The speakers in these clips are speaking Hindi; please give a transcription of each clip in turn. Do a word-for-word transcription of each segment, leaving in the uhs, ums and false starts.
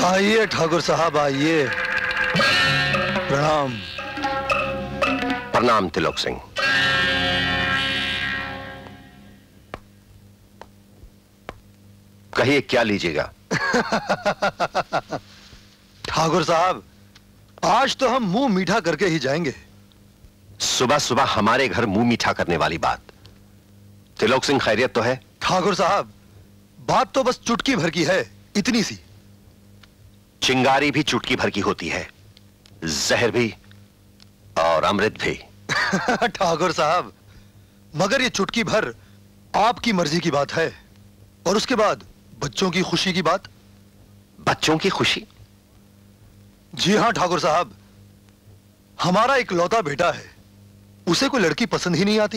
आइए ठाकुर साहब आइए। प्रणाम। प्रणाम तिलोक सिंह। कहिए क्या लीजिएगा? ठाकुर साहब आज तो हम मुंह मीठा करके ही जाएंगे। सुबह सुबह हमारे घर मुंह मीठा करने वाली बात। तिलोक सिंह खैरियत तो है? ठाकुर साहब बात तो बस चुटकी भर की है, इतनी सी। चिंगारी भी चुटकी भर की होती है, जहर भी और अमृत भी। ठाकुर साहब मगर ये चुटकी भर आपकी मर्जी की बात है, और उसके बाद बच्चों की खुशी की बात। बच्चों की खुशी? जी हां ठाकुर साहब, हमारा एक लौता बेटा है, उसे कोई लड़की पसंद ही नहीं आती।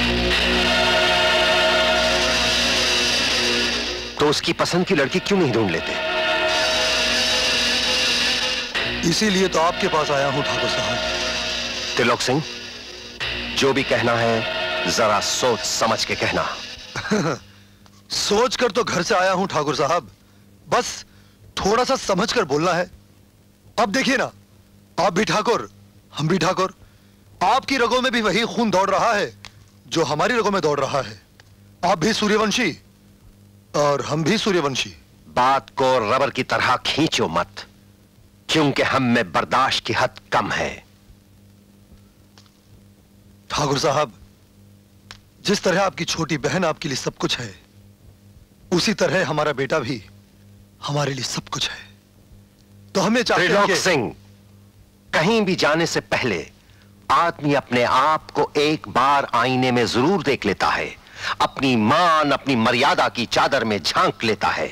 तो उसकी पसंद की लड़की क्यों नहीं ढूंढ लेते? इसीलिए तो आपके पास आया हूं ठाकुर साहब। तिलोक सिंह जो भी कहना है जरा सोच समझ के कहना। सोच कर तो घर से आया हूं ठाकुर साहब, बस थोड़ा सा समझ कर बोलना है। अब देखिए ना, आप भी ठाकुर हम भी ठाकुर, आपकी रगों में भी वही खून दौड़ रहा है जो हमारी रगों में दौड़ रहा है। आप भी सूर्यवंशी और हम भी सूर्यवंशी। बात को रबर की तरह खींचो मत, क्योंकि हम में बर्दाश्त की हद कम है। ठाकुर साहब जिस तरह आपकी छोटी बहन आपके लिए सब कुछ है, उसी तरह हमारा बेटा भी हमारे लिए सब कुछ है। तो हमें चाहिए त्रिलोक कि... सिंह कहीं भी जाने से पहले आदमी अपने आप को एक बार आईने में जरूर देख लेता है, अपनी मान अपनी मर्यादा की चादर में झांक लेता है।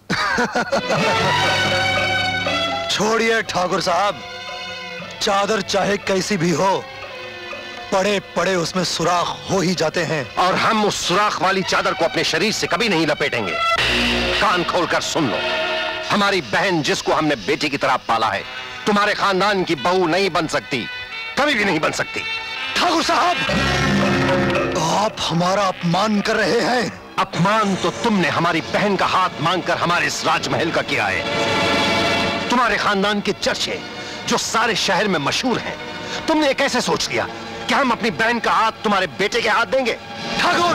छोड़िए ठाकुर साहब, चादर चाहे कैसी भी हो, पड़े पड़े उसमें सुराख हो ही जाते हैं। और हम उस सुराख वाली चादर को अपने शरीर से कभी नहीं लपेटेंगे। कान खोलकर सुन लो, हमारी बहन जिसको हमने बेटी की तरह पाला है, तुम्हारे खानदान की बहू नहीं बन सकती, कभी भी नहीं बन सकती। ठाकुर साहब आप हमारा अपमान कर रहे हैं। अपमान तो तुमने हमारी बहन का हाथ मांगकर हमारे इस राजमहल का किया है। तुम्हारे खानदान के चर्चे जो सारे शहर में मशहूर हैं, तुमने कैसे सोच लिया कि हम अपनी बहन का हाथ तुम्हारे बेटे के हाथ देंगे? ठाकुर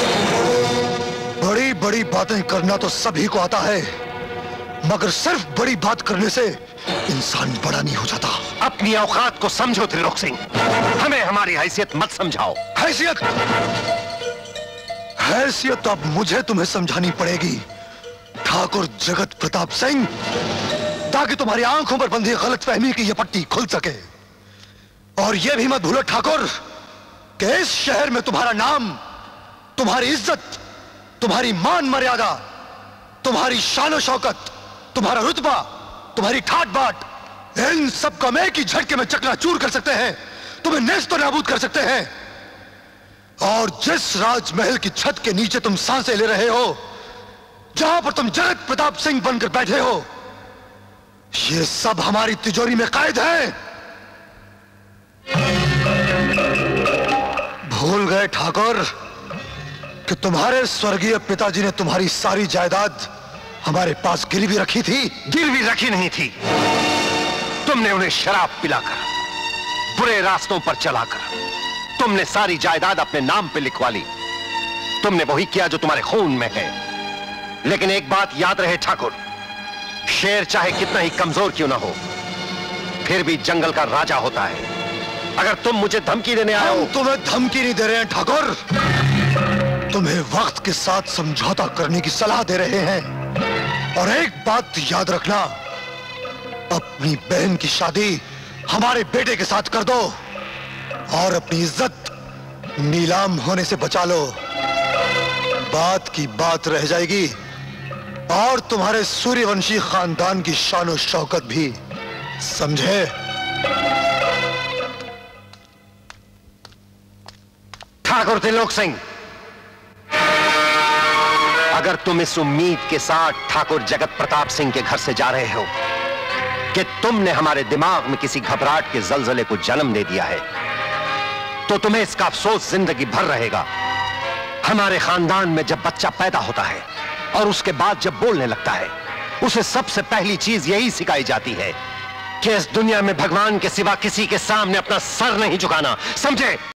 बड़ी बड़ी बातें करना तो सभी को आता है, मगर सिर्फ बड़ी बात करने से इंसान बड़ा नहीं हो जाता। अपनी औकात को समझो त्रिलोक सिंह, हमें हमारी हैसियत मत समझाओ। हैसियत हैसियत तो अब मुझे तुम्हें समझानी पड़ेगी ठाकुर जगत प्रताप सिंह, ताकि तुम्हारी आंखों पर बंधी गलतफहमी की यह पट्टी खुल सके। और यह भी मत भूलो ठाकुर कि इस शहर में तुम्हारा नाम, तुम्हारी इज्जत, तुम्हारी मान मर्यादा, तुम्हारी शान शौकत, तुम्हारा रुतबा, तुम्हारी ठाट बाट, इन सब का एक ही झटके में चकनाचूर कर सकते हैं, तुम्हें नेस्त नाबूद कर सकते हैं। और जिस राजमहल की छत के नीचे तुम सांसें ले रहे हो, जहां पर तुम जगत प्रताप सिंह बनकर बैठे हो, ये सब हमारी तिजोरी में कैद है। भूल गए ठाकुर कि तुम्हारे स्वर्गीय पिताजी ने तुम्हारी सारी जायदाद हमारे पास गिरवी रखी थी। गिरवी रखी नहीं थी, तुमने उन्हें शराब पिलाकर, बुरे रास्तों पर चलाकर तुमने सारी जायदाद अपने नाम पे लिखवा ली। तुमने वही किया जो तुम्हारे खून में है। लेकिन एक बात याद रहे ठाकुर, शेर चाहे कितना ही कमजोर क्यों ना हो, फिर भी जंगल का राजा होता है। अगर तुम मुझे धमकी देने आए हो... तुम्हें धमकी नहीं दे रहे हैं ठाकुर, तुम्हें वक्त के साथ समझौता करने की सलाह दे रहे हैं। और एक बात याद रखना, अपनी बहन की शादी हमारे बेटे के साथ कर दो और अपनी इज्जत नीलाम होने से बचा लो। बात की बात रह जाएगी और तुम्हारे सूर्यवंशी खानदान की शान शौकत भी, समझे? ठाकुर त्रिलोक सिंह, अगर तुम इस उम्मीद के साथ ठाकुर जगत प्रताप सिंह के घर से जा रहे हो कि तुमने हमारे दिमाग में किसी घबराहट के जलजले को जन्म दे दिया है, तो तुम्हें इसका अफसोस जिंदगी भर रहेगा। हमारे खानदान में जब बच्चा पैदा होता है और उसके बाद जब बोलने लगता है, उसे सबसे पहली चीज यही सिखाई जाती है कि इस दुनिया में भगवान के सिवा किसी के सामने अपना सर नहीं झुकाना, समझे?